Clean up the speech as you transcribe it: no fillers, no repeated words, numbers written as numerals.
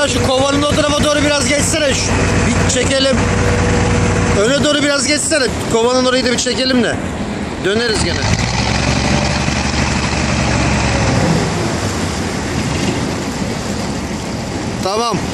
Ramazan şu kovanın o tarafa doğru biraz geçsene. Bir çekelim. Öne doğru biraz geçsene. Kovanın orayı da bir çekelim de. Döneriz gene. Tamam.